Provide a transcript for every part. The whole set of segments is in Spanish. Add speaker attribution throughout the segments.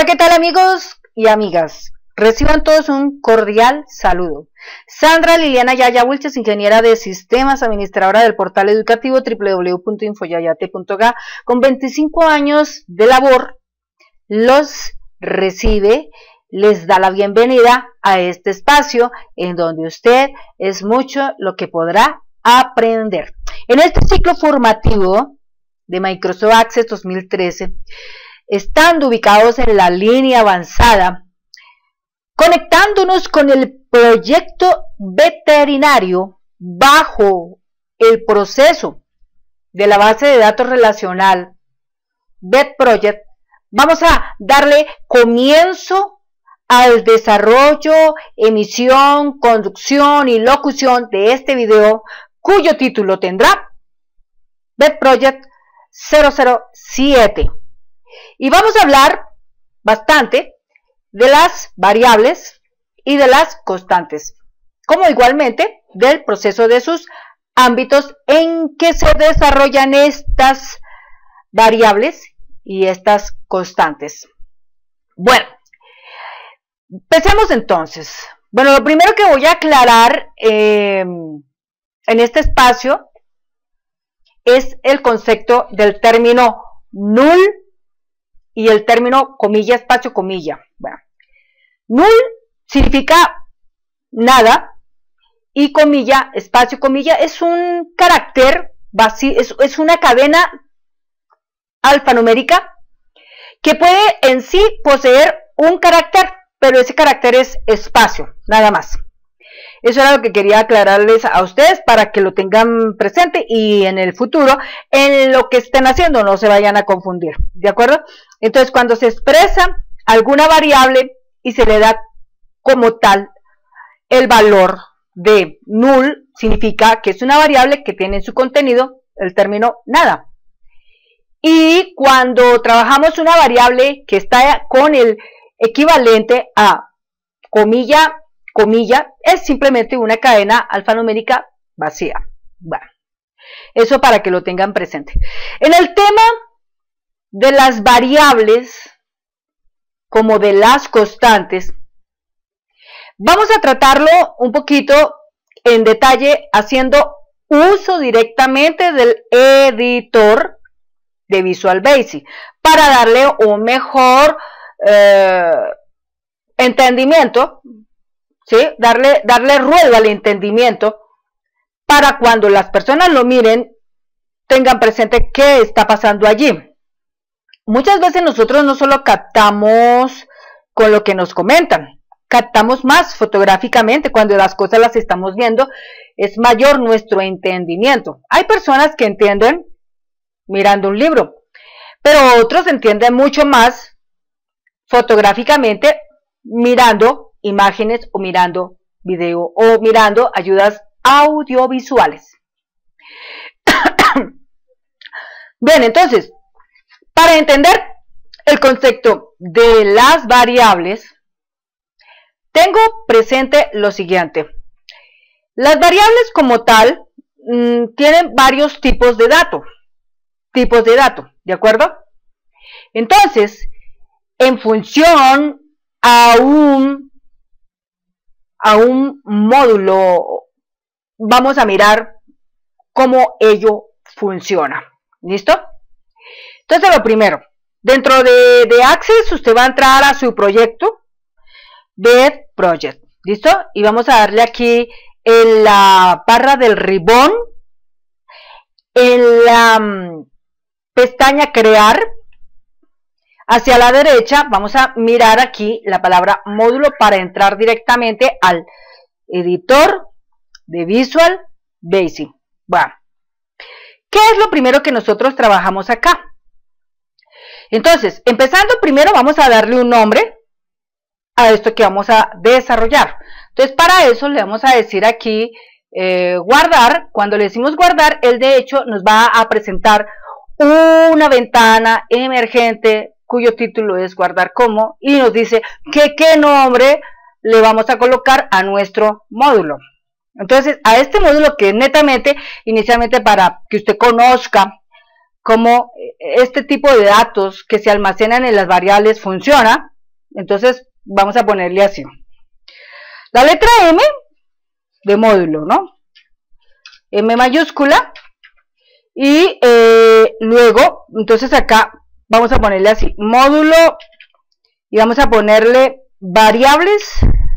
Speaker 1: ¿qué tal amigos y amigas? Reciban todos un cordial saludo. Sandra Liliana Yaya Wilches, ingeniera de sistemas, administradora del portal educativo www.infoyayate.ga, con 25 años de labor, los recibe, les da la bienvenida a este espacio en donde usted es mucho lo que podrá aprender. En este ciclo formativo de Microsoft Access 2013, estando ubicados en la línea avanzada, conectándonos con el proyecto veterinario bajo el proceso de la base de datos relacional Vet Project, vamos a darle comienzo al desarrollo, emisión, conducción y locución de este video, cuyo título tendrá Vet Project 007. Y vamos a hablar bastante de las variables y de las constantes, como igualmente del proceso de sus ámbitos en que se desarrollan estas variables y estas constantes. Bueno, empecemos entonces. Bueno, lo primero que voy a aclarar en este espacio es el concepto del término null y el término comilla, espacio, comilla. Bueno, null significa nada y comilla, espacio, comilla es un carácter vacío, es una cadena alfanumérica que puede en sí poseer un carácter, pero ese carácter es espacio, nada más. Eso era lo que quería aclararles a ustedes para que lo tengan presente y en el futuro, en lo que estén haciendo, no se vayan a confundir, ¿de acuerdo? Entonces, cuando se expresa alguna variable y se le da como tal el valor de null, significa que es una variable que tiene en su contenido el término nada. Y cuando trabajamos una variable que está con el equivalente a comilla, comilla, es simplemente una cadena alfanumérica vacía. Bueno, eso para que lo tengan presente. En el tema de las variables, como de las constantes, vamos a tratarlo un poquito en detalle haciendo uso directamente del editor de Visual Basic para darle un mejor entendimiento, ¿sí? Darle ruedo al entendimiento para cuando las personas lo miren tengan presente qué está pasando allí. Muchas veces nosotros no solo captamos con lo que nos comentan, captamos más fotográficamente cuando las cosas las estamos viendo, es mayor nuestro entendimiento. Hay personas que entienden mirando un libro, pero otros entienden mucho más fotográficamente mirando imágenes o mirando video o mirando ayudas audiovisuales. Bien, entonces, para entender el concepto de las variables, tengo presente lo siguiente. Las variables como tal tienen varios tipos de datos, ¿de acuerdo? Entonces, en función a un módulo, vamos a mirar cómo ello funciona. ¿Listo? Entonces, lo primero, dentro de Access, usted va a entrar a su proyecto Vet Project. ¿Listo? Y vamos a darle aquí en la barra del ribbon, en la pestaña Crear, hacia la derecha, vamos a mirar aquí la palabra módulo para entrar directamente al editor de Visual Basic. Bueno, ¿qué es lo primero que nosotros trabajamos acá? Entonces, empezando primero vamos a darle un nombre a esto que vamos a desarrollar. Entonces, para eso le vamos a decir aquí guardar. Cuando le decimos guardar, él de hecho nos va a presentar una ventana emergente cuyo título es guardar como, y nos dice que qué nombre le vamos a colocar a nuestro módulo. Entonces, a este módulo que es netamente, inicialmente para que usted conozca cómo este tipo de datos que se almacenan en las variables funciona, Entonces vamos a ponerle así. La letra M de módulo, ¿no? M mayúscula. Y luego, entonces acá vamos a ponerle así, módulo, y vamos a ponerle variables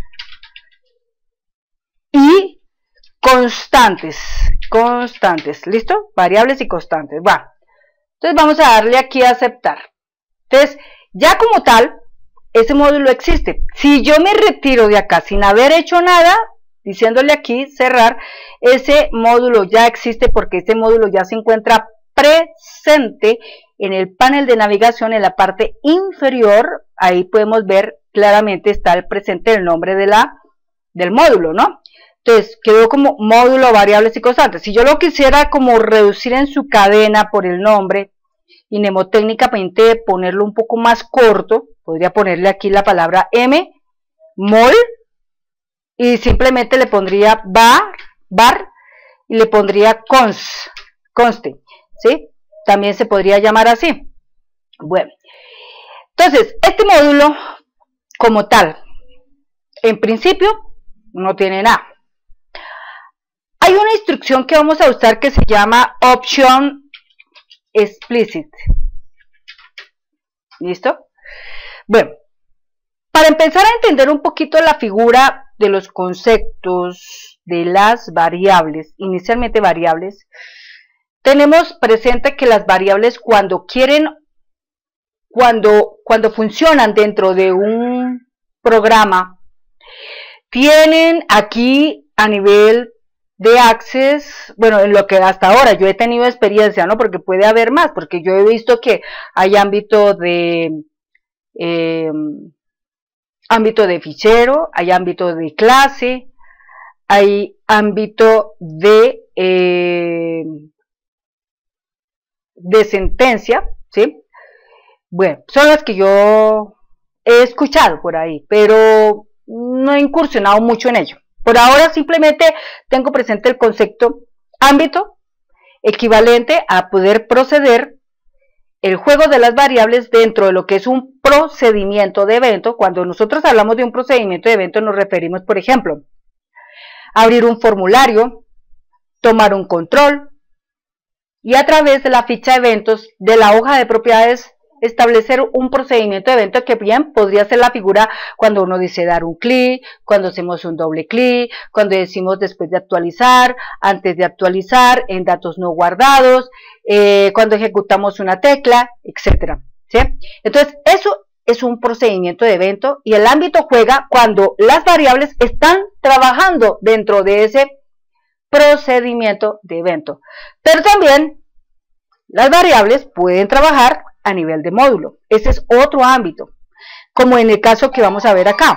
Speaker 1: y constantes, ¿listo? Variables y constantes, va. Entonces vamos a darle aquí a aceptar. Entonces, ya como tal, ese módulo existe. Si yo me retiro de acá sin haber hecho nada, diciéndole aquí cerrar, ese módulo ya existe porque ese módulo ya se encuentra presente en el panel de navegación en la parte inferior. Ahí podemos ver claramente está el presente el nombre de del módulo, ¿no? Entonces quedó como módulo variables y constantes. Si yo lo quisiera como reducir en su cadena por el nombre y mnemotécnicamente ponerlo un poco más corto, podría ponerle aquí la palabra M, mol, y simplemente le pondría bar y le pondría conste, ¿sí? También se podría llamar así. Bueno, entonces, este módulo como tal, en principio, no tiene nada. Hay una instrucción que vamos a usar que se llama option explicit. ¿Listo? Bueno, para empezar a entender un poquito la figura de los conceptos de las variables, inicialmente variables, tenemos presente que las variables cuando funcionan dentro de un programa, tienen aquí a nivel de access, bueno, en lo que hasta ahora yo he tenido experiencia, ¿no? Porque puede haber más, porque yo he visto que hay ámbito de fichero, hay ámbito de clase, hay ámbito de sentencia, ¿sí? Bueno, son las que yo he escuchado por ahí, pero no he incursionado mucho en ello. Por ahora simplemente tengo presente el concepto ámbito equivalente a poder proceder el juego de las variables dentro de lo que es un procedimiento de evento. Cuando nosotros hablamos de un procedimiento de evento nos referimos, por ejemplo, a abrir un formulario, tomar un control y a través de la ficha de eventos de la hoja de propiedades establecer un procedimiento de evento que bien podría ser la figura cuando uno dice dar un clic, cuando hacemos un doble clic, cuando decimos después de actualizar, antes de actualizar, en datos no guardados, cuando ejecutamos una tecla, etcétera, ¿sí? Entonces eso es un procedimiento de evento y el ámbito juega cuando las variables están trabajando dentro de ese procedimiento de evento, pero también las variables pueden trabajar a nivel de módulo. Ese es otro ámbito, como en el caso que vamos a ver acá.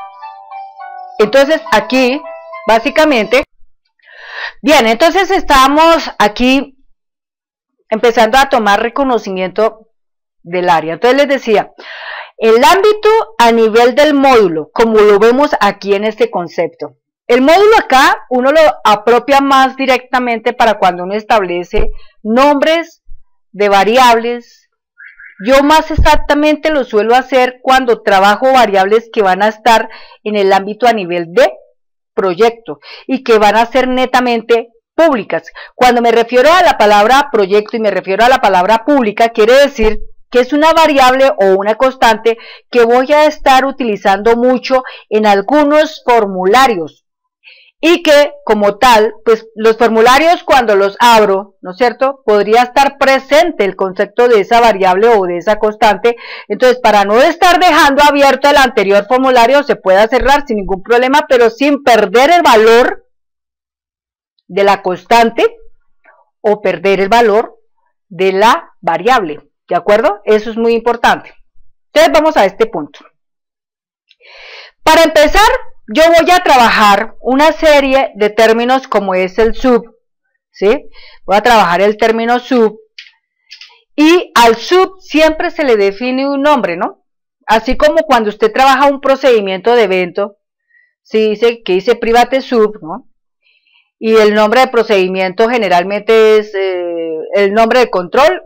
Speaker 1: Entonces aquí básicamente, bien, entonces estamos aquí empezando a tomar reconocimiento del área. Entonces les decía, el ámbito a nivel del módulo, como lo vemos aquí en este concepto. El módulo acá uno lo apropia más directamente para cuando uno establece nombres de variables. Yo más exactamente lo suelo hacer cuando trabajo variables que van a estar en el ámbito a nivel de proyecto y que van a ser netamente públicas. Cuando me refiero a la palabra proyecto y me refiero a la palabra pública, quiere decir que es una variable o una constante que voy a estar utilizando mucho en algunos formularios. Y que como tal, pues los formularios cuando los abro, ¿no es cierto? Podría estar presente el concepto de esa variable o de esa constante. Entonces, para no estar dejando abierto el anterior formulario, se puede cerrar sin ningún problema, pero sin perder el valor de la constante o perder el valor de la variable. ¿De acuerdo? Eso es muy importante. Entonces, vamos a este punto. Para empezar, yo voy a trabajar una serie de términos como es el sub, ¿sí? Voy a trabajar el término sub y al sub siempre se le define un nombre, ¿no? Así como cuando usted trabaja un procedimiento de evento, ¿sí? Dice que dice private sub, ¿no? Y el nombre de procedimiento generalmente es el nombre de control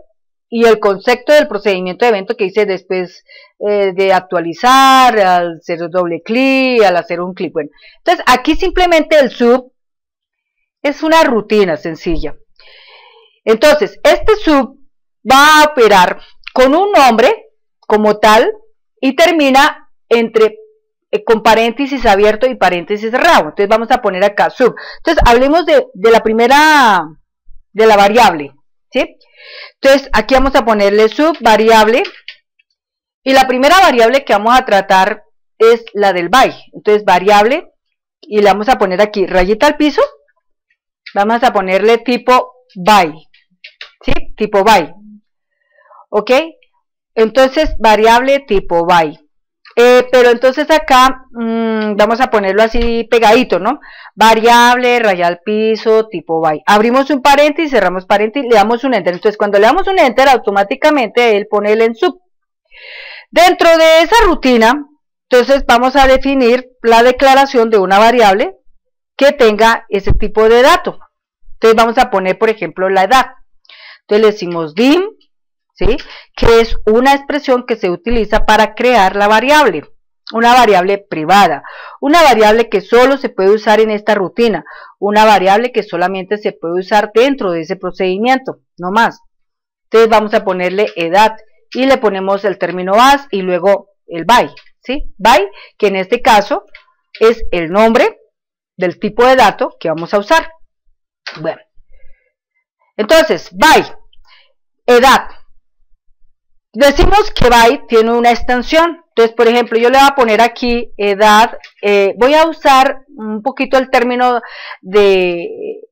Speaker 1: y el concepto del procedimiento de evento que dice después de actualizar, al hacer doble clic, al hacer un clic. Bueno, entonces aquí simplemente el sub es una rutina sencilla. Entonces, este sub va a operar con un nombre como tal y termina con paréntesis abierto y paréntesis cerrado. Entonces vamos a poner acá sub. Entonces hablemos de la primera, de la variable, ¿sí? Entonces aquí vamos a ponerle sub variable y la primera variable que vamos a tratar es la del by. Entonces variable y le vamos a poner aquí rayita al piso, vamos a ponerle tipo by, ¿sí? Tipo by, ¿ok? Entonces variable tipo by. Pero entonces acá vamos a ponerlo así pegadito, ¿no? Variable, raya al piso, tipo by. Abrimos un paréntesis, cerramos paréntesis, le damos un enter. Entonces cuando le damos un enter, automáticamente él pone el en sub. Dentro de esa rutina, entonces vamos a definir la declaración de una variable que tenga ese tipo de dato. Entonces vamos a poner, por ejemplo, la edad. Entonces le decimos dim, ¿sí? Que es una expresión que se utiliza para crear la variable, una variable privada, una variable que solo se puede usar en esta rutina, una variable que solamente se puede usar dentro de ese procedimiento, no más. Entonces vamos a ponerle edad y le ponemos el término as y luego el by, ¿sí? By, que en este caso es el nombre del tipo de dato que vamos a usar. Bueno, entonces, by, edad. Decimos que by tiene una extensión. Entonces, por ejemplo, yo le voy a poner aquí edad. Voy a usar un poquito el término de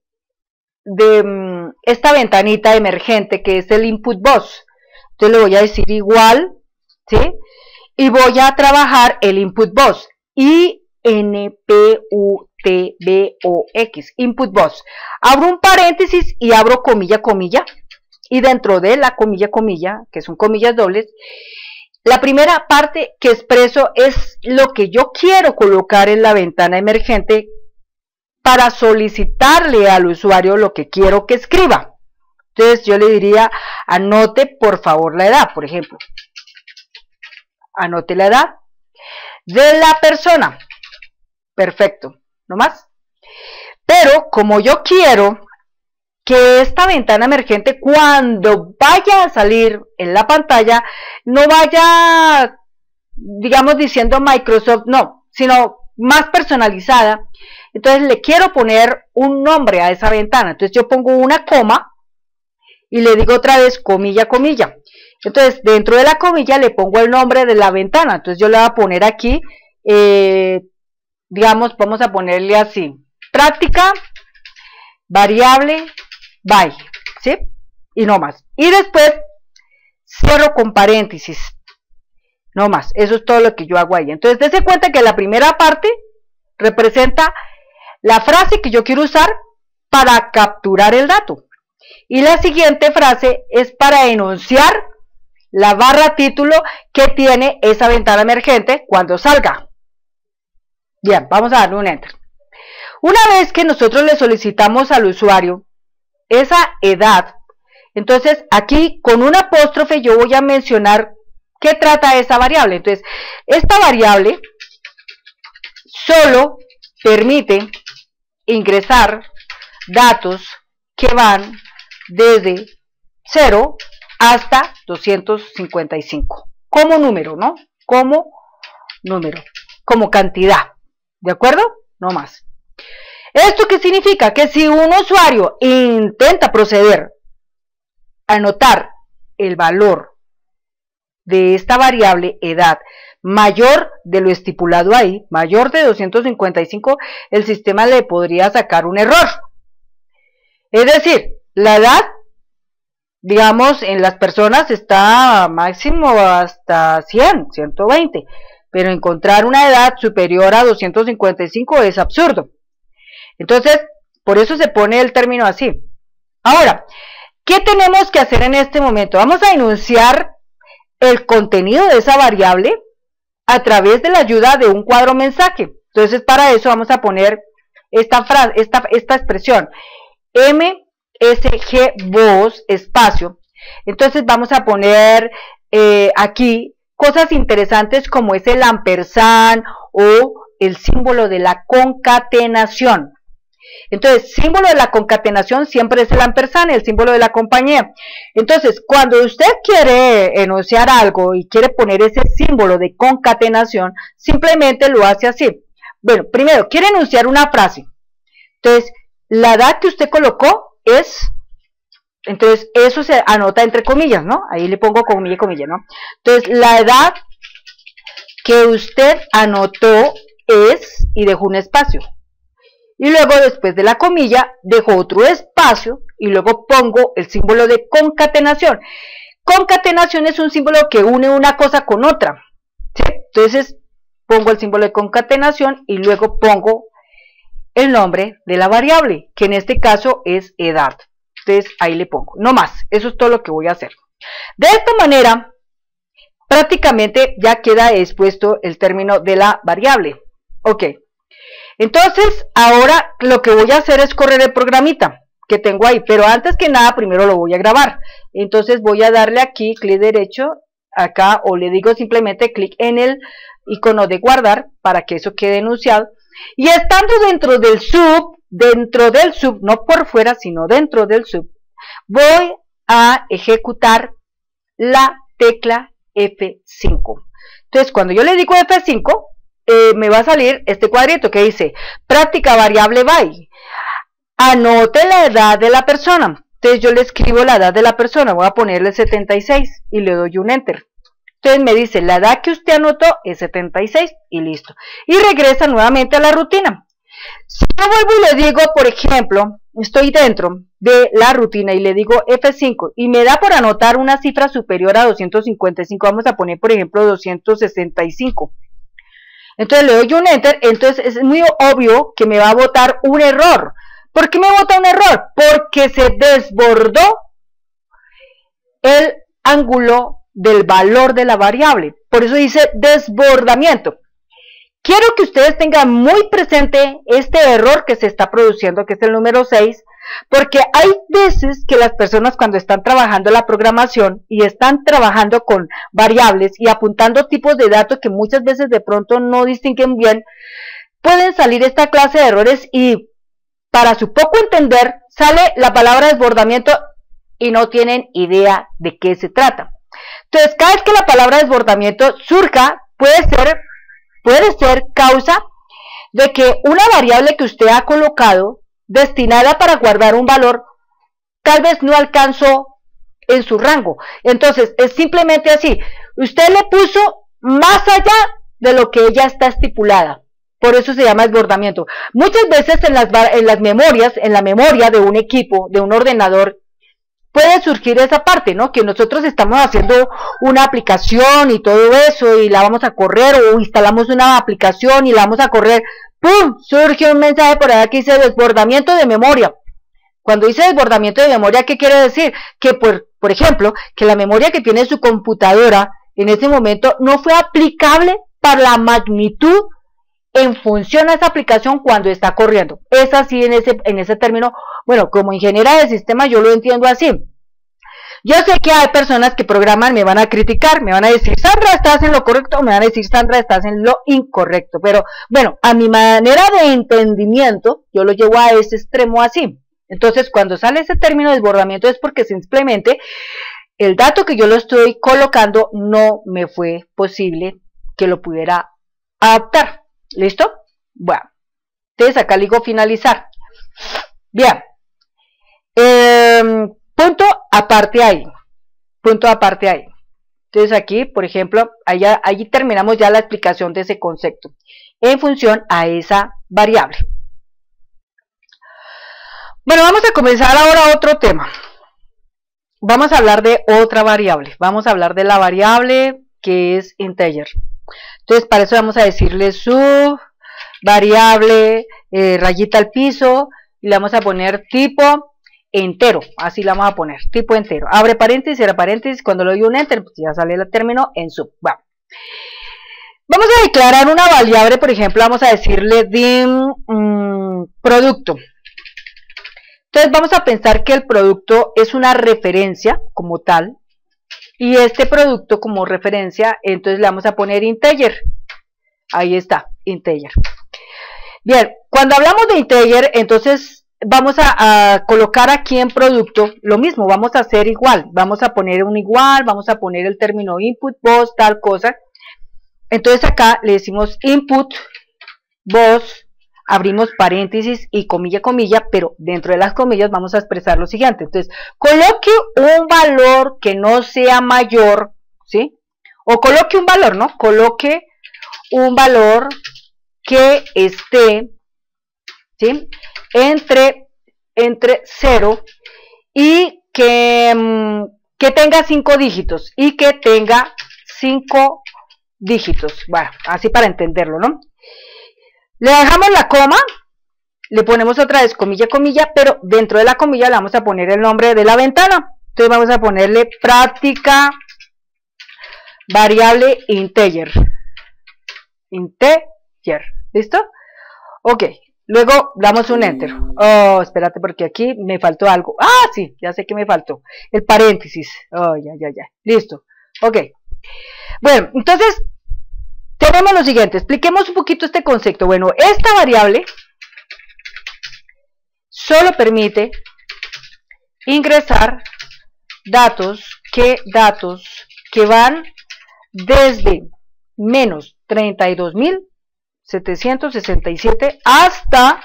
Speaker 1: esta ventanita emergente que es el input box. Entonces le voy a decir igual, ¿sí? Y voy a trabajar el input box. INPUTBOX, input box. Abro un paréntesis y abro comilla, comilla. Y dentro de la comilla, comilla, que son comillas dobles, la primera parte que expreso es lo que yo quiero colocar en la ventana emergente para solicitarle al usuario lo que quiero que escriba. Entonces yo le diría, anote por favor la edad, por ejemplo. Anote la edad de la persona. Perfecto, ¿no más? Pero como yo quiero que esta ventana emergente cuando vaya a salir en la pantalla no vaya, digamos, diciendo Microsoft, no, sino más personalizada, entonces le quiero poner un nombre a esa ventana. Entonces yo pongo una coma y le digo otra vez comilla, comilla. Entonces dentro de la comilla le pongo el nombre de la ventana. Entonces yo le voy a poner aquí, digamos, vamos a ponerle así, práctica, variable, by, ¿sí? Y no más. Y después cierro con paréntesis. No más. Eso es todo lo que yo hago ahí. Entonces, dése cuenta que la primera parte representa la frase que yo quiero usar para capturar el dato. Y la siguiente frase es para enunciar la barra título que tiene esa ventana emergente cuando salga. Bien, vamos a darle un enter. Una vez que nosotros le solicitamos al usuario esa edad, entonces aquí con un apóstrofe yo voy a mencionar qué trata esa variable. Entonces, esta variable solo permite ingresar datos que van desde 0 hasta 255 como número, ¿no? Como número, como cantidad, ¿de acuerdo? No más. ¿Esto qué significa? Que si un usuario intenta proceder a anotar el valor de esta variable edad mayor de lo estipulado ahí, mayor de 255, el sistema le podría sacar un error. Es decir, la edad, digamos, en las personas está máximo hasta 100, 120, pero encontrar una edad superior a 255 es absurdo. Entonces, por eso se pone el término así. Ahora, ¿qué tenemos que hacer en este momento? Vamos a enunciar el contenido de esa variable a través de la ayuda de un cuadro mensaje. Entonces, para eso vamos a poner esta frase, esta expresión, msgvoz espacio. Entonces vamos a poner aquí cosas interesantes como es el ampersand o el símbolo de la concatenación. Entonces, símbolo de la concatenación siempre es el ampersand, el símbolo de la compañía. Entonces, cuando usted quiere enunciar algo y quiere poner ese símbolo de concatenación, simplemente lo hace así. Bueno, primero, quiere enunciar una frase. Entonces, la edad que usted colocó es... Entonces, eso se anota entre comillas, ¿no? Ahí le pongo comilla y comilla, ¿no? Entonces, la edad que usted anotó es, y dejó un espacio. Y luego, después de la comilla, dejo otro espacio, y luego pongo el símbolo de concatenación. Concatenación es un símbolo que une una cosa con otra, ¿sí? Entonces, pongo el símbolo de concatenación, y luego pongo el nombre de la variable, que en este caso es edad. Entonces ahí le pongo, no más, eso es todo lo que voy a hacer. De esta manera, prácticamente ya queda expuesto el término de la variable. Ok, entonces ahora lo que voy a hacer es correr el programita que tengo ahí, pero antes que nada primero lo voy a grabar. Entonces voy a darle aquí clic derecho, acá, o le digo simplemente clic en el icono de guardar para que eso quede enunciado. Y estando dentro del sub, no por fuera, sino dentro del sub, voy a ejecutar la tecla F5. Entonces, cuando yo le digo F5, me va a salir este cuadrito que dice, práctica variable by. Anote la edad de la persona. Entonces, yo le escribo la edad de la persona, voy a ponerle 76 y le doy un enter. Entonces me dice, la edad que usted anotó es 76 y listo. Y regresa nuevamente a la rutina. Si yo vuelvo y le digo, por ejemplo, estoy dentro de la rutina y le digo F5 y me da por anotar una cifra superior a 255, vamos a poner por ejemplo 265. Entonces le doy un enter, entonces es muy obvio que me va a botar un error. ¿Por qué me bota un error? Porque se desbordó el ángulo del valor de la variable, por eso dice desbordamiento. Quiero que ustedes tengan muy presente este error que se está produciendo, que es el número 6, porque hay veces que las personas cuando están trabajando la programación y están trabajando con variables y apuntando tipos de datos que muchas veces de pronto no distinguen bien, pueden salir esta clase de errores y para su poco entender sale la palabra desbordamiento y no tienen idea de qué se trata. Entonces, cada vez que la palabra desbordamiento surja, puede ser causa de que una variable que usted ha colocado, destinada para guardar un valor, tal vez no alcanzó en su rango. Entonces, es simplemente así. Usted le puso más allá de lo que ella está estipulada. Por eso se llama desbordamiento. Muchas veces en las memorias, en la memoria de un equipo, de un ordenador, puede surgir esa parte, ¿no? Que nosotros estamos haciendo una aplicación y todo eso y la vamos a correr o instalamos una aplicación y la vamos a correr. ¡Pum! Surge un mensaje por allá que dice desbordamiento de memoria. Cuando dice desbordamiento de memoria, ¿qué quiere decir? Que, por ejemplo, que la memoria que tiene su computadora en ese momento no fue aplicable para la magnitud en función a esa aplicación cuando está corriendo. Es así en ese término. Bueno, como ingeniera de sistemas yo lo entiendo así. Yo sé que hay personas que programan, me van a criticar, me van a decir, Sandra, estás en lo correcto, me van a decir, Sandra, estás en lo incorrecto. Pero bueno, a mi manera de entendimiento, yo lo llevo a ese extremo así. Entonces, cuando sale ese término de desbordamiento es porque simplemente el dato que yo lo estoy colocando no me fue posible que lo pudiera adaptar. ¿Listo? Bueno, entonces acá le digo finalizar. Bien, punto aparte ahí, punto aparte ahí. Entonces aquí, por ejemplo, allí terminamos ya la explicación de ese concepto en función a esa variable. Bueno, vamos a comenzar ahora otro tema. Vamos a hablar de otra variable. Vamos a hablar de la variable que es integer. Entonces, para eso vamos a decirle su variable rayita al piso y le vamos a poner tipo entero. Así la vamos a poner, tipo entero. Abre paréntesis, cierra paréntesis. Cuando le doy un enter, pues ya sale el término en sub. Bueno. Vamos a declarar una variable, por ejemplo, vamos a decirle dim producto. Entonces vamos a pensar que el producto es una referencia como tal, y este producto como referencia, entonces le vamos a poner integer. Ahí está, integer. Bien, cuando hablamos de integer, entonces vamos a colocar aquí en producto lo mismo, vamos a hacer igual, vamos a poner un igual, vamos a poner el término input box, tal cosa. Entonces acá le decimos input box, abrimos paréntesis y comilla, comilla, pero dentro de las comillas vamos a expresar lo siguiente. Entonces, coloque un valor que no sea mayor, ¿sí? O coloque un valor, ¿no? Coloque un valor que esté, ¿sí? Entre 0 y que tenga 5 dígitos y que tenga 5 dígitos. Bueno, así para entenderlo, ¿no? Le dejamos la coma, le ponemos otra vez comilla, comilla, pero dentro de la comilla le vamos a poner el nombre de la ventana. Entonces vamos a ponerle práctica variable integer. Integer, ¿listo? Ok, luego damos un enter. Oh, espérate porque aquí me faltó algo. Ah, sí, ya sé que me faltó. El paréntesis. Oh, ya, listo. Ok. Bueno, entonces tenemos lo siguiente, expliquemos un poquito este concepto. Bueno, esta variable solo permite ingresar datos que van desde menos 32.767 hasta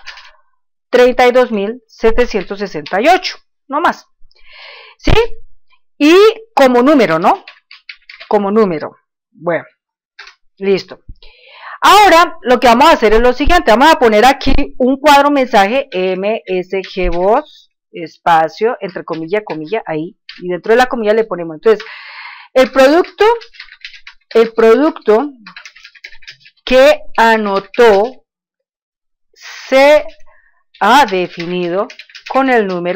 Speaker 1: 32.768, no más. ¿Sí? Y como número, ¿no? Como número. Bueno. Listo. Ahora lo que vamos a hacer es lo siguiente, vamos a poner aquí un cuadro mensaje msgvoz espacio entre comilla, comilla, ahí, y dentro de la comilla le ponemos, entonces, el producto que anotó se ha definido con el número,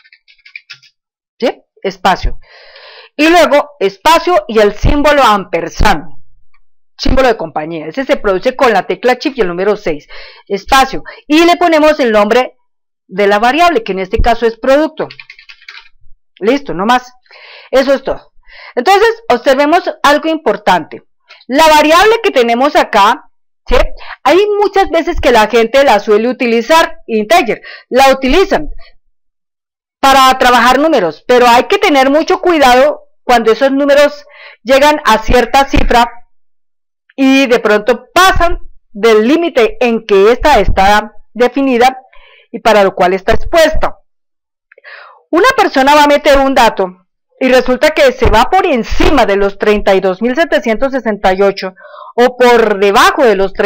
Speaker 1: ¿sí? Espacio, y luego espacio y el símbolo ampersand, símbolo de compañía. Ese se produce con la tecla Shift y el número 6, espacio, y le ponemos el nombre de la variable, que en este caso es producto. Listo, no más. Eso es todo. Entonces, observemos algo importante. La variable que tenemos acá, ¿sí? Hay muchas veces que la gente la suele utilizar, integer, la utilizan para trabajar números, pero hay que tener mucho cuidado cuando esos números llegan a cierta cifra y de pronto pasan del límite en que esta está definida y para lo cual está expuesta. Una persona va a meter un dato y resulta que se va por encima de los 32.768 o por debajo de los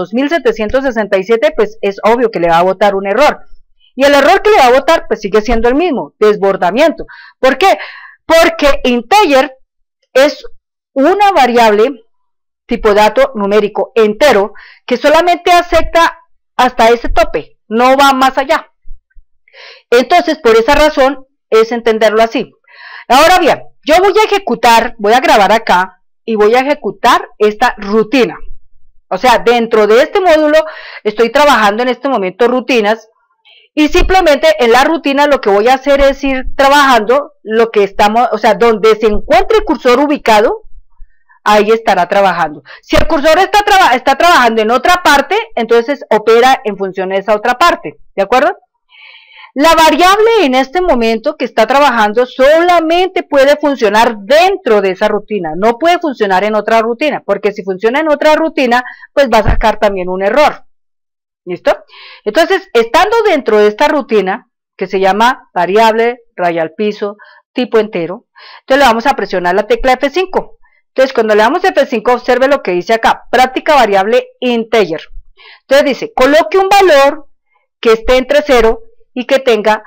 Speaker 1: 32.767, pues es obvio que le va a botar un error. Y el error que le va a botar pues sigue siendo el mismo, desbordamiento. ¿Por qué? Porque integer es una variable tipo dato numérico entero que solamente acepta hasta ese tope, no va más allá. Entonces, por esa razón es entenderlo así. Ahora bien, yo voy a ejecutar, voy a grabar acá y voy a ejecutar esta rutina. O sea, dentro de este módulo estoy trabajando en este momento rutinas y simplemente en la rutina lo que voy a hacer es ir trabajando lo que estamos, o sea, donde se encuentre el cursor ubicado, ahí estará trabajando. Si el cursor está trabajando en otra parte, entonces opera en función de esa otra parte, ¿de acuerdo? La variable en este momento que está trabajando solamente puede funcionar dentro de esa rutina, no puede funcionar en otra rutina, porque si funciona en otra rutina, pues va a sacar también un error. ¿Listo? Entonces, estando dentro de esta rutina, que se llama variable, raya al piso, tipo entero, entonces le vamos a presionar la tecla F5. Entonces, cuando le damos F5, observe lo que dice acá, práctica variable integer. Entonces dice, coloque un valor que esté entre 0 y que tenga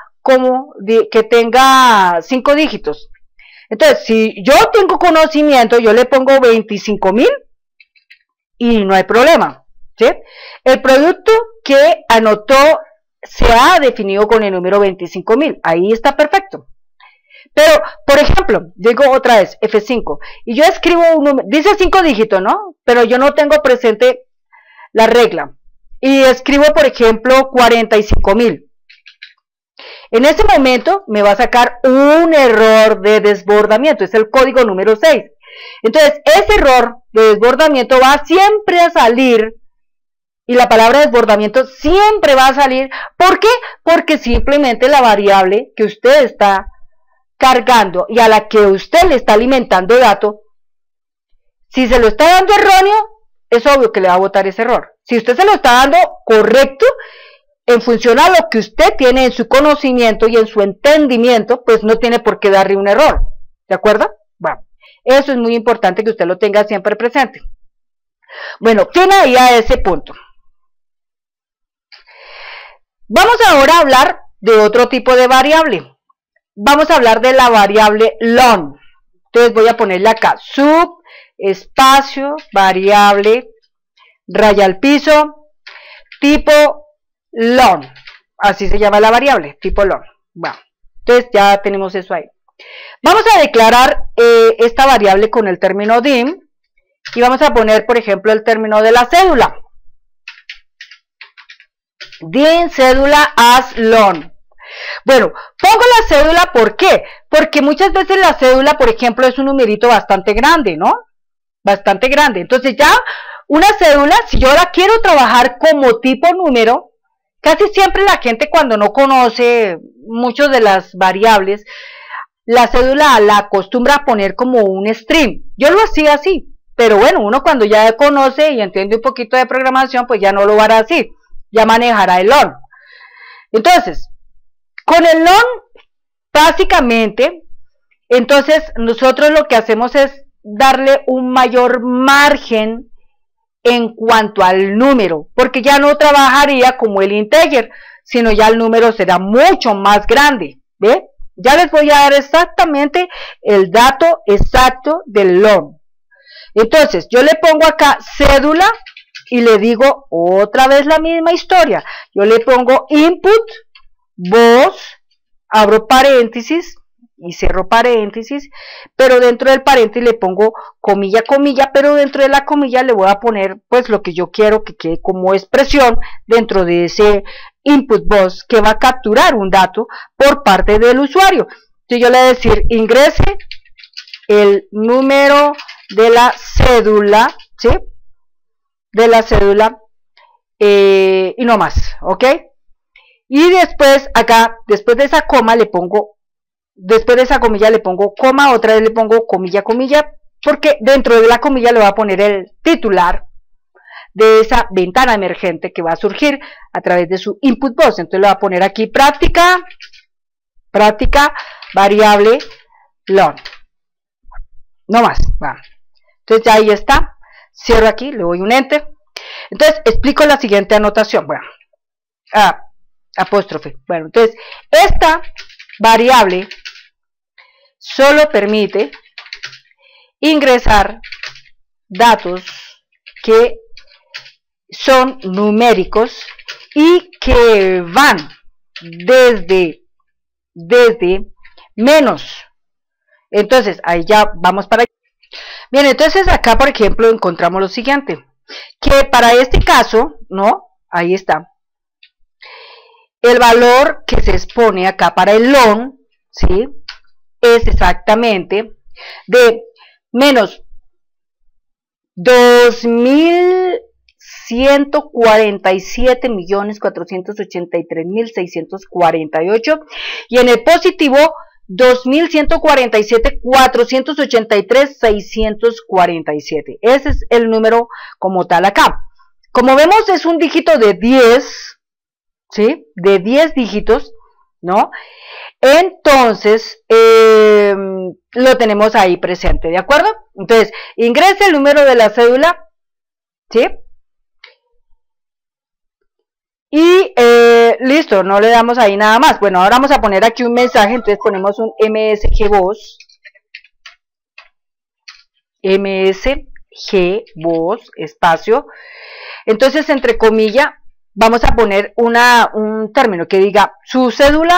Speaker 1: 5 dígitos. Entonces, si yo tengo conocimiento, yo le pongo 25.000 y no hay problema, ¿sí? El producto que anotó se ha definido con el número 25.000, ahí está perfecto. Pero, por ejemplo, digo otra vez, F5, y yo escribo un número, dice 5 dígitos, ¿no? Pero yo no tengo presente la regla, y escribo, por ejemplo, 45.000. En ese momento me va a sacar un error de desbordamiento, es el código número 6. Entonces, ese error de desbordamiento va siempre a salir, y la palabra desbordamiento siempre va a salir. ¿Por qué? Porque simplemente la variable que usted está cargando y a la que usted le está alimentando dato, si se lo está dando erróneo, es obvio que le va a botar ese error. Si usted se lo está dando correcto, en función a lo que usted tiene en su conocimiento y en su entendimiento, pues no tiene por qué darle un error. ¿De acuerdo? Bueno, eso es muy importante que usted lo tenga siempre presente. Bueno, tiene ahí a ese punto. Vamos ahora a hablar de otro tipo de variable. Vamos a hablar de la variable long. Entonces voy a ponerle acá sub, espacio, variable, raya al piso, tipo long. Así se llama la variable, tipo long. Bueno, entonces ya tenemos eso ahí. Vamos a declarar esta variable con el término dim y vamos a poner, por ejemplo, el término de la cédula. Dim cédula as long. Bueno, pongo la cédula, ¿por qué? Porque muchas veces la cédula, por ejemplo, es un numerito bastante grande, ¿no? Bastante grande. Entonces ya una cédula, si yo la quiero trabajar como tipo número, casi siempre la gente cuando no conoce muchas de las variables, la cédula la acostumbra a poner como un string. Yo lo hacía así, pero bueno, uno cuando ya conoce y entiende un poquito de programación, pues ya no lo hará así, ya manejará el long. Entonces, con el long, básicamente, entonces nosotros lo que hacemos es darle un mayor margen en cuanto al número, porque ya no trabajaría como el integer, sino ya el número será mucho más grande, ¿ve? Ya les voy a dar exactamente el dato exacto del long. Entonces, yo le pongo acá cédula y le digo otra vez la misma historia. Yo le pongo input, voz, abro paréntesis y cierro paréntesis, pero dentro del paréntesis le pongo comilla, comilla, pero dentro de la comilla le voy a poner pues lo que yo quiero que quede como expresión dentro de ese input voz que va a capturar un dato por parte del usuario. Entonces yo le voy a decir ingrese el número de la cédula, ¿sí? De la cédula y no más, ¿ok? Y después acá, después de esa coma le pongo, después de esa comilla le pongo coma, otra vez le pongo comilla, comilla, porque dentro de la comilla le voy a poner el titular de esa ventana emergente que va a surgir a través de su input box. Entonces le voy a poner aquí práctica, variable long. No más. Va. Entonces ya ahí está. Cierro aquí, le doy un enter. Entonces explico la siguiente anotación. Bueno, apóstrofe. Bueno, entonces esta variable solo permite ingresar datos que son numéricos y que van desde menos. Entonces ahí ya vamos para allá. Bien, entonces acá por ejemplo encontramos lo siguiente, que para este caso, ¿no? Ahí está. El valor que se expone acá para el long, ¿sí? Es exactamente de menos 2.147.483.648 y en el positivo 2.147.483.647. Ese es el número como tal acá. Como vemos es un dígito de 10, ¿sí? De 10 dígitos, ¿no? Entonces, lo tenemos ahí presente, ¿de acuerdo? Entonces, ingrese el número de la cédula, ¿sí? Y listo, no le damos ahí nada más. Bueno, ahora vamos a poner aquí un mensaje, entonces ponemos un MSG voz, espacio. Entonces, entre comillas, vamos a poner un término que diga su cédula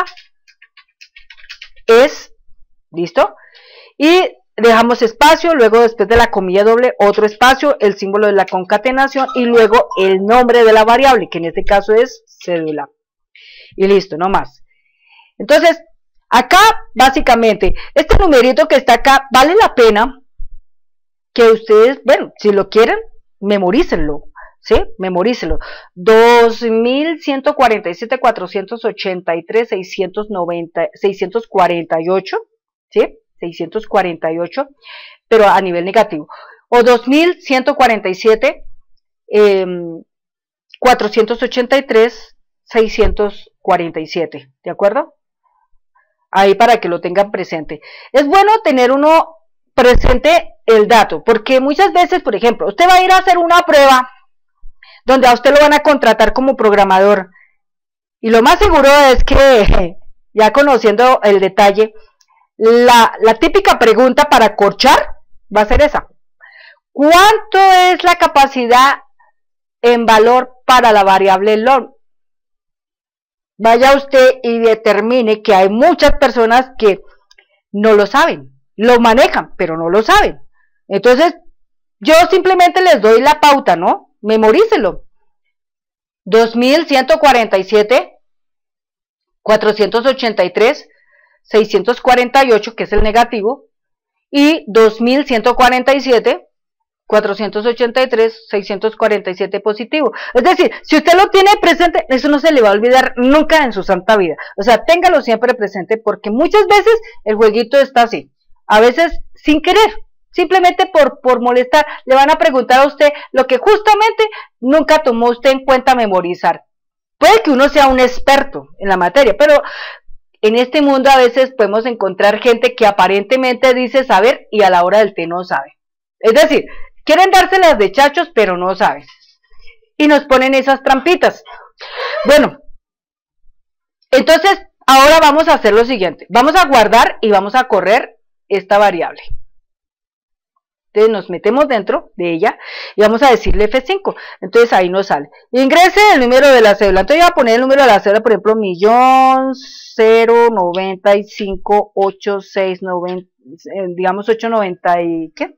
Speaker 1: es, ¿listo? Y dejamos espacio, luego después de la comilla doble, otro espacio, el símbolo de la concatenación y luego el nombre de la variable, que en este caso es cédula. Y listo, no más. Entonces, acá, básicamente, este numerito que está acá, vale la pena que ustedes, bueno, si lo quieren, memorícenlo, ¿sí? Memorícenlo. 2147, 483, 648, ¿sí? 648, pero a nivel negativo. O 2147, 483, 647, ¿de acuerdo? Ahí para que lo tengan presente. Es bueno tener uno presente el dato, porque muchas veces, por ejemplo, usted va a ir a hacer una prueba donde a usted lo van a contratar como programador, y lo más seguro es que, ya conociendo el detalle, la típica pregunta para corchar va a ser esa: ¿cuánto es la capacidad en valor para la variable long? Vaya usted y determine que hay muchas personas que no lo saben, lo manejan, pero no lo saben. Entonces, yo simplemente les doy la pauta, ¿no? Memorícelo. 2147, 483, 648, que es el negativo, y 2147, 483, 647 positivo. Es decir, si usted lo tiene presente, eso no se le va a olvidar nunca en su santa vida. O sea, téngalo siempre presente, porque muchas veces el jueguito está así. A veces sin querer, simplemente por molestar, le van a preguntar a usted lo que justamente nunca tomó usted en cuenta memorizar. Puede que uno sea un experto en la materia, pero en este mundo a veces podemos encontrar gente que aparentemente dice saber y a la hora del té no sabe. Es decir, quieren dárselas de chachos, pero no saben. Y nos ponen esas trampitas. Bueno, entonces ahora vamos a hacer lo siguiente. Vamos a guardar y vamos a correr esta variable. Entonces nos metemos dentro de ella y vamos a decirle F5. Entonces ahí nos sale: ingrese el número de la cédula. Entonces voy a poner el número de la cédula, por ejemplo, 1.095.8690, digamos 890 y ¿qué?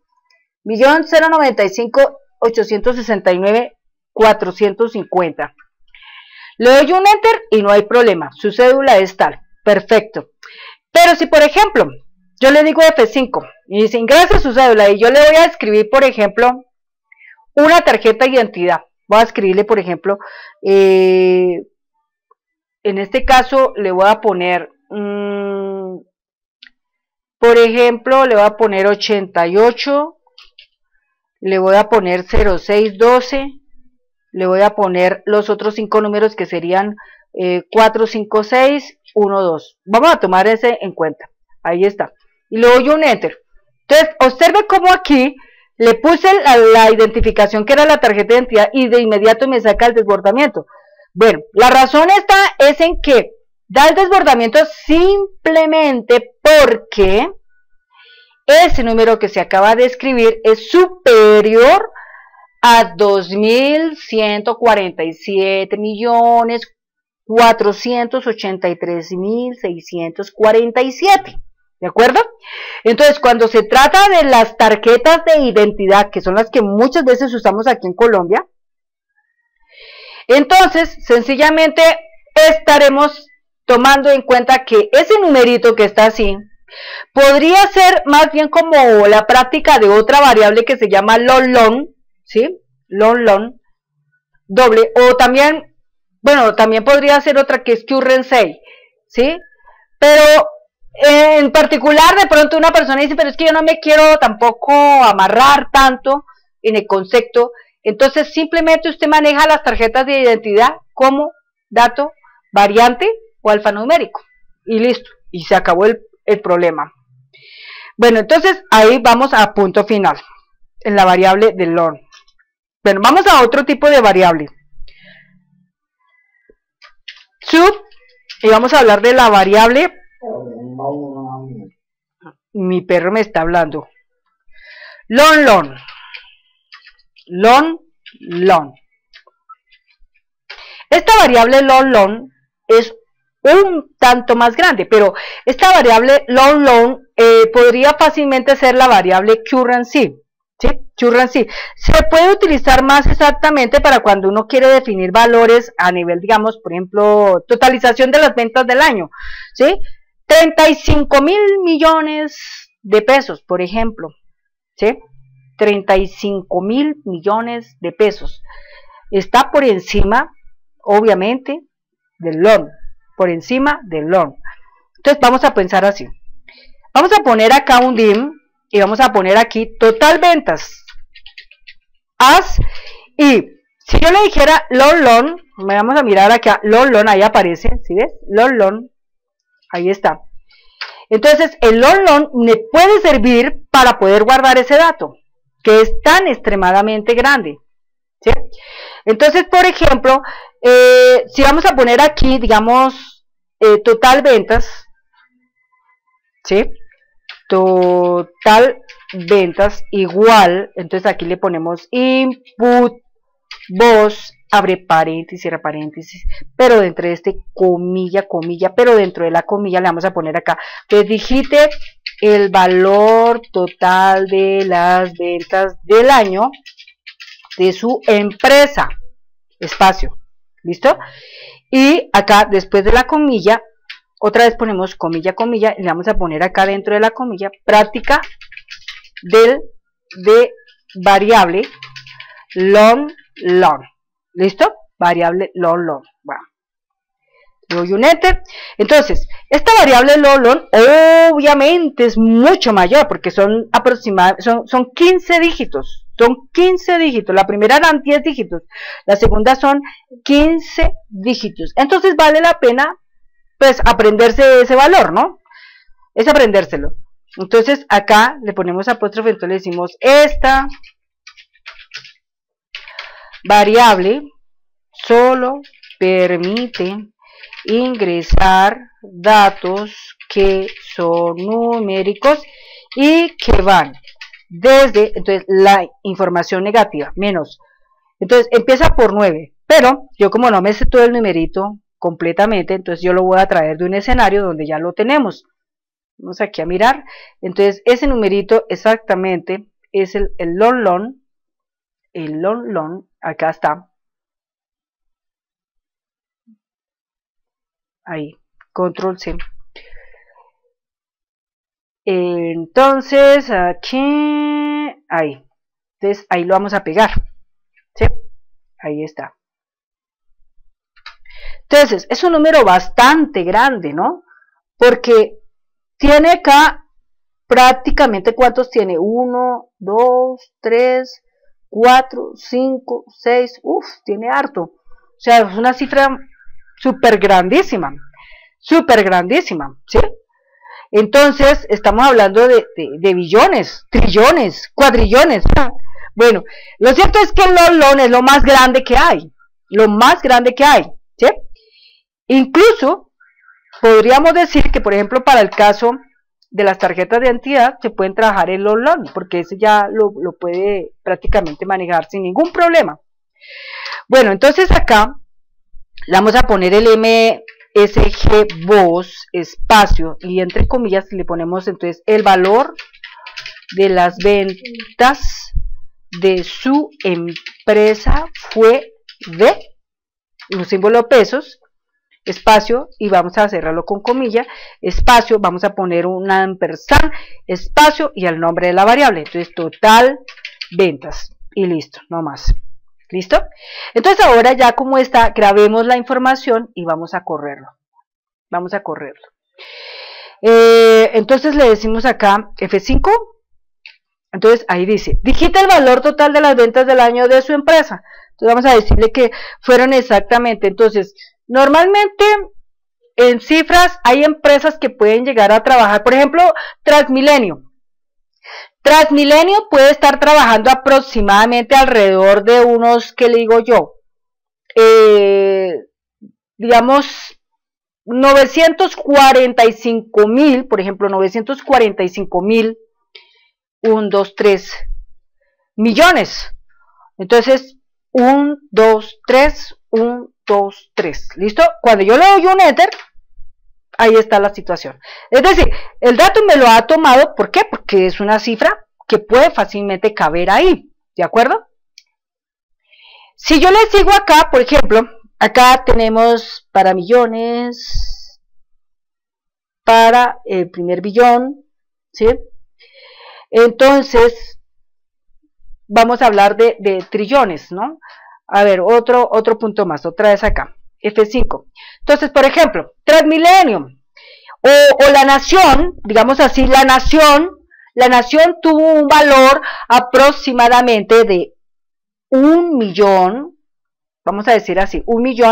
Speaker 1: 1.095.869.450. Le doy un enter y no hay problema, su cédula es tal, perfecto. Pero si por ejemplo yo le digo F5 y dice ingrese su cédula, y yo le voy a escribir, por ejemplo, una tarjeta de identidad, voy a escribirle, por ejemplo, en este caso le voy a poner, por ejemplo, le voy a poner 88, le voy a poner 0612, le voy a poner los otros 5 números que serían 45612. Vamos a tomar ese en cuenta. Ahí está. Y le doy un enter. Entonces, observe cómo aquí le puse la identificación que era la tarjeta de identidad y de inmediato me saca el desbordamiento. Bueno, la razón es en que da el desbordamiento simplemente porque ese número que se acaba de escribir es superior a 2.147.483.647. ¿De acuerdo? Entonces, cuando se trata de las tarjetas de identidad, que son las que muchas veces usamos aquí en Colombia, entonces, sencillamente estaremos tomando en cuenta que ese numerito que está así, podría ser más bien como la práctica de otra variable que se llama long, ¿sí? Long, doble, o también, bueno, también podría ser otra que es currency, ¿sí? Pero en particular, de pronto una persona dice, pero es que yo no me quiero tampoco amarrar tanto en el concepto. Entonces simplemente usted maneja las tarjetas de identidad como dato variante o alfanumérico y listo, y se acabó el problema. Bueno, entonces ahí vamos a punto final en la variable de long. Bueno, vamos a otro tipo de variable, sub, y vamos a hablar de la variable. Mi perro me está hablando. Long. Esta variable long es un tanto más grande, pero esta variable long podría fácilmente ser la variable currency, ¿sí? Churran sí. Se puede utilizar más exactamente para cuando uno quiere definir valores a nivel, digamos, por ejemplo, totalización de las ventas del año, ¿sí? 35.000 millones de pesos, por ejemplo, ¿sí? 35.000 millones de pesos. Está por encima, obviamente, del LON, por encima del LON. Entonces vamos a pensar así. Vamos a poner acá un DIM y vamos a poner aquí total ventas. Y si yo le dijera LON, vamos a mirar acá, LON, ahí aparece, ¿sí ves? LON, ahí está. Entonces el LON me puede servir para poder guardar ese dato, que es tan extremadamente grande, ¿sí? Entonces, por ejemplo, si vamos a poner aquí, digamos, total ventas, ¿sí? Total ventas igual, entonces aquí le ponemos input, voz, abre paréntesis, cierra paréntesis, pero dentro de este comilla, pero dentro de la comilla le vamos a poner acá, que digite el valor total de las ventas del año de su empresa, espacio, ¿listo? Y acá después de la comilla, otra vez ponemos comilla, y le vamos a poner acá dentro de la comilla, práctica de variable LON, ¿listo? Variable LON, bueno. Le doy un enter. Entonces, esta variable LON obviamente es mucho mayor porque son aproximadamente, son 15 dígitos. Son 15 dígitos. La primera eran 10 dígitos. La segunda son 15 dígitos. Entonces vale la pena, pues, aprenderse ese valor, ¿no? Es aprendérselo. Entonces acá le ponemos apóstrofe, entonces le decimos esta variable solo permite ingresar datos que son numéricos y que van desde, entonces, la información negativa, menos. Entonces empieza por 9, pero yo como no me sé todo el numerito completamente, entonces yo lo voy a traer de un escenario donde ya lo tenemos. Vamos aquí a mirar. Entonces ese numerito exactamente es el LON, acá está. Ahí, control C. Entonces aquí, ahí. Entonces ahí lo vamos a pegar. ¿Sí? Ahí está. Entonces es un número bastante grande, ¿no? Porque tiene acá prácticamente, ¿cuántos tiene? 1, 2, 3, 4, 5, 6, tiene harto. O sea, es una cifra súper grandísima, ¿sí? Entonces, estamos hablando de billones, trillones, cuadrillones. Bueno, lo cierto es que el LON es lo más grande que hay, ¿sí? Incluso, podríamos decir que, por ejemplo, para el caso de las tarjetas de identidad, se pueden trabajar el LON, porque ese ya lo puede prácticamente manejar sin ningún problema. Bueno, entonces acá le vamos a poner el MSG voz, espacio, y entre comillas le ponemos entonces el valor de las ventas de su empresa fue de un símbolo pesos, espacio, y vamos a cerrarlo con comilla, espacio, vamos a poner un ampersand, espacio, y el nombre de la variable, entonces total ventas, y listo, no más. ¿Listo? Entonces ahora ya como está, grabemos la información y vamos a correrlo. Entonces le decimos acá F5. Entonces ahí dice, digita el valor total de las ventas del año de su empresa. Entonces vamos a decirle que fueron exactamente. Entonces, normalmente en cifras hay empresas que pueden llegar a trabajar, por ejemplo, Transmilenio. Transmilenio puede estar trabajando aproximadamente alrededor de unos, ¿qué le digo yo? Digamos, 945.000, por ejemplo, 945.000, 1, 2, 3 millones. Entonces, 1, 2, 3, 1, 2, 3. ¿Listo? Cuando yo le doy un enter, ahí está la situación. Es decir, el dato me lo ha tomado, ¿por qué? Porque es una cifra que puede fácilmente caber ahí, ¿de acuerdo? Si yo le sigo acá, por ejemplo, acá tenemos para millones, para el primer billón, ¿sí? Entonces, vamos a hablar de trillones, ¿no? A ver, otro punto más, otra vez acá, F5. Entonces, por ejemplo, Transmilenio, o la nación, digamos así, la nación tuvo un valor aproximadamente de 1.000.000, vamos a decir así,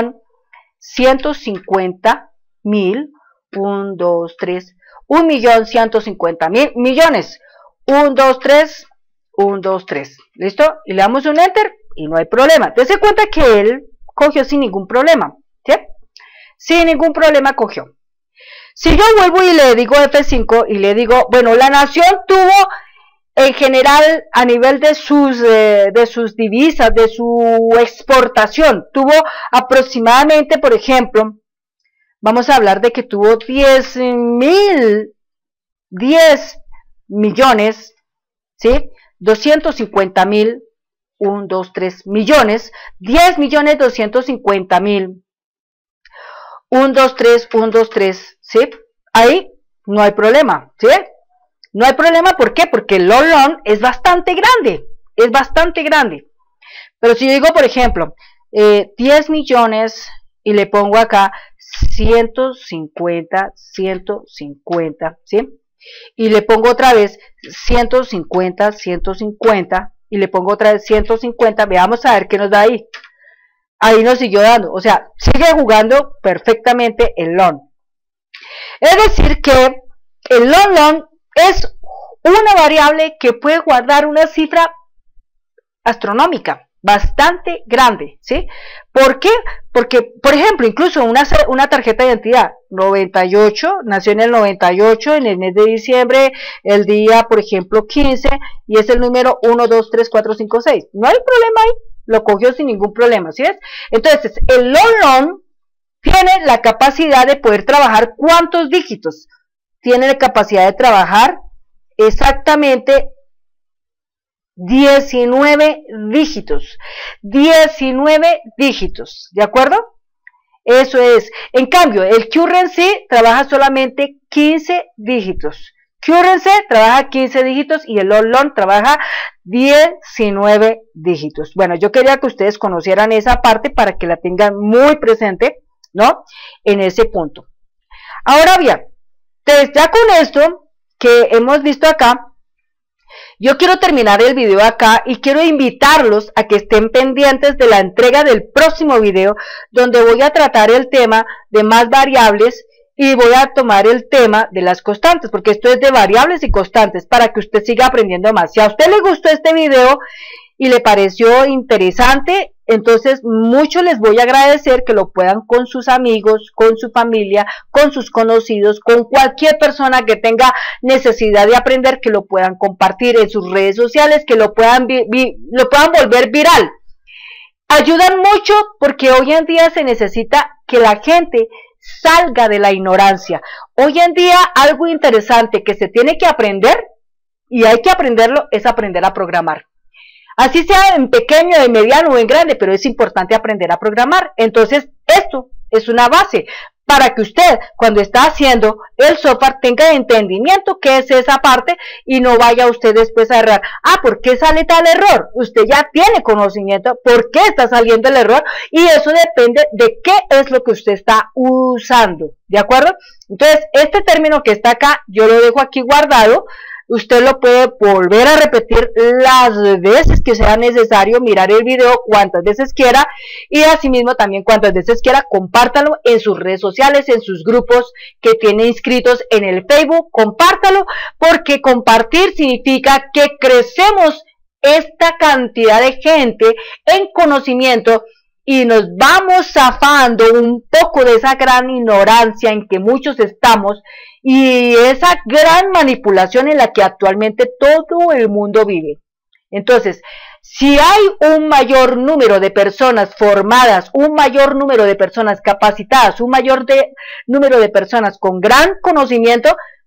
Speaker 1: 1.150.000, 1, 2, 3, 1.150.000 millones, 1, 2, 3, 1, 2, 3, ¿listo? Y le damos un enter y no hay problema. Dese cuenta que él cogió sin ningún problema, ¿sí? Sin ningún problema cogió. Si yo vuelvo y le digo F5 y le digo, bueno, la nación tuvo en general a nivel de sus divisas, de su exportación, tuvo aproximadamente, por ejemplo, vamos a hablar de que tuvo 10 millones, ¿sí? 250.000, 1, 2, 3 millones, 10.250.000, 1, 2, 3, 1, 2, 3, ¿sí? Ahí no hay problema, ¿sí? No hay problema, ¿por qué? Porque el long es bastante grande, Pero si yo digo, por ejemplo, 10 millones y le pongo acá 150, ¿sí? Y le pongo otra vez 150 y le pongo otra vez 150, veamos a ver qué nos da ahí. Ahí nos siguió dando, o sea, sigue jugando perfectamente el long. Es decir que el long es una variable que puede guardar una cifra astronómica, bastante grande, ¿sí? ¿Por qué? Porque, por ejemplo, incluso una tarjeta de identidad, 98, nació en el 98, en el mes de diciembre, el día, por ejemplo, 15, y es el número 1, 2, 3, 4, 5, 6. No hay problema ahí, lo cogió sin ningún problema, ¿sí ves? Entonces, el long tiene la capacidad de poder trabajar ¿cuántos dígitos? Tiene la capacidad de trabajar exactamente 19 dígitos, 19 dígitos, ¿de acuerdo? Eso es. En cambio, el currency trabaja solamente 15 dígitos. Currency trabaja 15 dígitos y el long trabaja 19 dígitos. Bueno, yo quería que ustedes conocieran esa parte para que la tengan muy presente, ¿no? En ese punto. Ahora bien, entonces ya con esto que hemos visto acá, yo quiero terminar el video acá y quiero invitarlos a que estén pendientes de la entrega del próximo video, donde voy a tratar el tema de más variables y voy a tomar el tema de las constantes, porque esto es de variables y constantes, para que usted siga aprendiendo más. Si a usted le gustó este video y le pareció interesante, entonces mucho les voy a agradecer que lo puedan con sus amigos, con su familia, con sus conocidos, con cualquier persona que tenga necesidad de aprender, que lo puedan compartir en sus redes sociales, que lo puedan volver viral. Ayudan mucho porque hoy en día se necesita que la gente salga de la ignorancia. Hoy en día algo interesante que se tiene que aprender, y hay que aprenderlo, es aprender a programar. Así sea en pequeño, en mediano o en grande, pero es importante aprender a programar. Entonces, esto es una base para que usted, cuando está haciendo el software, tenga entendimiento qué es esa parte y no vaya usted después a errar. Ah, ¿por qué sale tal error? Usted ya tiene conocimiento por qué está saliendo el error y eso depende de qué es lo que usted está usando. ¿De acuerdo? Entonces, este término que está acá, yo lo dejo aquí guardado. Usted lo puede volver a repetir las veces que sea necesario, mirar el video cuantas veces quiera y asimismo también cuantas veces quiera, compártalo en sus redes sociales, en sus grupos que tiene inscritos en el Facebook, compártalo porque compartir significa que crecemos esta cantidad de gente en conocimiento y nos vamos zafando un poco de esa gran ignorancia en que muchos estamos y esa gran manipulación en la que actualmente todo el mundo vive. Entonces, si hay un mayor número de personas formadas, un mayor número de personas capacitadas, un mayor número de personas con gran conocimiento,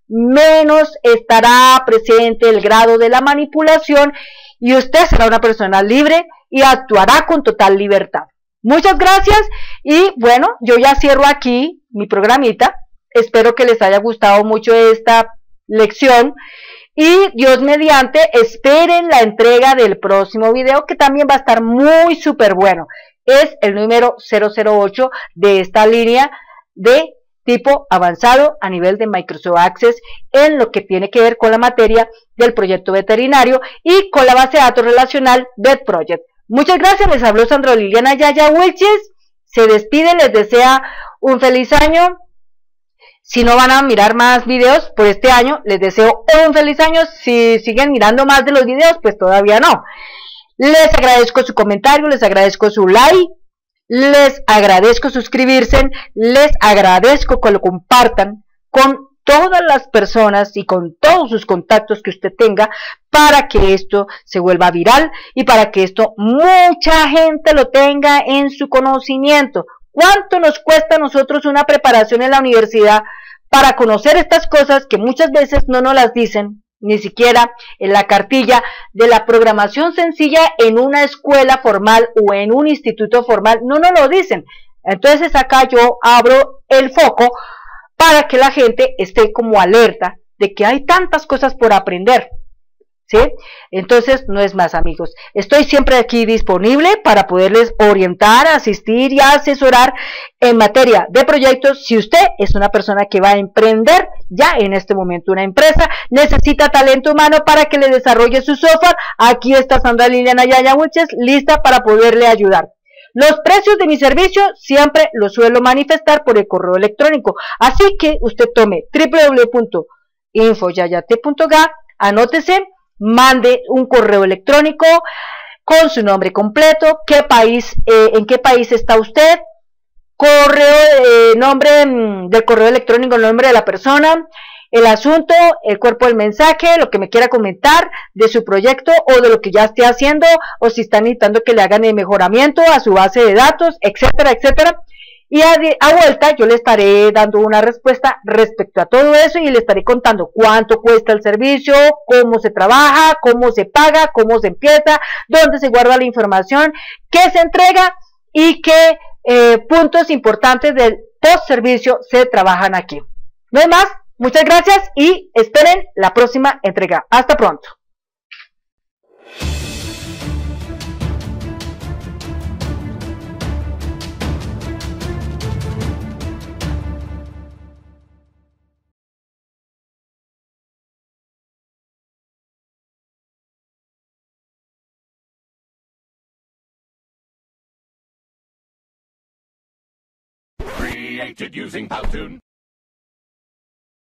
Speaker 1: menos estará presente el grado de la manipulación y usted será una persona libre y actuará con total libertad. Muchas gracias y bueno, yo ya cierro aquí mi programita. Espero que les haya gustado mucho esta lección y Dios mediante esperen la entrega del próximo video que también va a estar muy súper bueno. Es el número 008 de esta línea de tipo avanzado a nivel de Microsoft Access en lo que tiene que ver con la materia del proyecto veterinario y con la base de datos relacional Vet Project. Muchas gracias, les habló Sandra Liliana Yaya Wilches, se despide, les desea un feliz año. Si no van a mirar más videos por este año, les deseo un feliz año. Si siguen mirando más de los videos, pues todavía no. Les agradezco su comentario, les agradezco su like, les agradezco suscribirse, les agradezco que lo compartan con todas las personas y con todos sus contactos que usted tenga para que esto se vuelva viral y para que esto mucha gente lo tenga en su conocimiento. ¿Cuánto nos cuesta a nosotros una preparación en la universidad para conocer estas cosas que muchas veces no nos las dicen, ni siquiera en la cartilla de la programación sencilla en una escuela formal o en un instituto formal? No nos lo dicen. Entonces acá yo abro el foco para que la gente esté como alerta de que hay tantas cosas por aprender. ¿Sí? Entonces, no es más, amigos. Estoy siempre aquí disponible para poderles orientar, asistir y asesorar en materia de proyectos. Si usted es una persona que va a emprender ya en este momento una empresa, necesita talento humano para que le desarrolle su software, aquí está Sandra Liliana Yaya Wilches, lista para poderle ayudar. Los precios de mi servicio siempre los suelo manifestar por el correo electrónico, así que usted tome www.infoyayate.ga, anótese, mande un correo electrónico con su nombre completo, en qué país está usted, nombre del correo electrónico, el nombre de la persona, el asunto, el cuerpo del mensaje, lo que me quiera comentar de su proyecto o de lo que ya esté haciendo, o si está necesitando que le hagan el mejoramiento a su base de datos, etcétera, etcétera. Y a vuelta yo le estaré dando una respuesta respecto a todo eso y le estaré contando cuánto cuesta el servicio, cómo se trabaja, cómo se paga, cómo se empieza, dónde se guarda la información, qué se entrega y qué puntos importantes del post servicio se trabajan aquí. No hay más, muchas gracias y esperen la próxima entrega. Hasta pronto.
Speaker 2: Created using Powtoon.